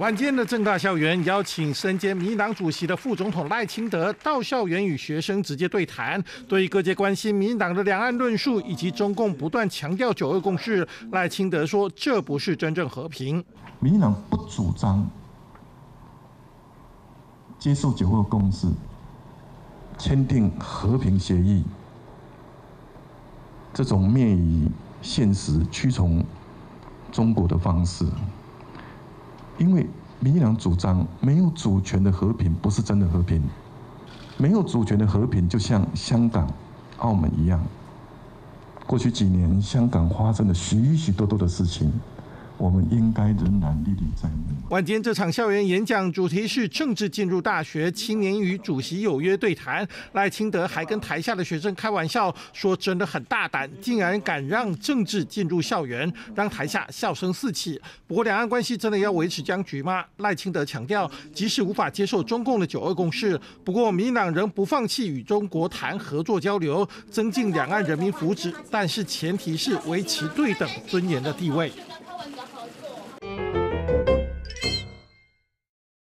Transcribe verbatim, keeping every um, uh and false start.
晚间的政大校园邀请身兼民进党主席的副总统赖清德到校园与学生直接对谈，对于各界关心民进党的两岸论述以及中共不断强调九二共识，赖清德说这不是真正和平。 民进党不主张接受九二共识，签订和平协议，这种灭以现实、屈从中国的方式。因为民进党主张没有主权的和平不是真的和平，没有主权的和平就像香港、澳门一样。过去几年，香港发生了许许多多的事情，我们应该仍然历历在目。 晚间这场校园演讲主题是政治进入大学，青年与主席有约对谈。赖清德还跟台下的学生开玩笑说，真的很大胆，竟然敢让政治进入校园，让台下笑声四起。不过，两岸关系真的要维持僵局吗？赖清德强调，即使无法接受中共的九二共识，不过民进党仍不放弃与中国谈合作交流，增进两岸人民福祉，但是前提是维持对等尊严的地位。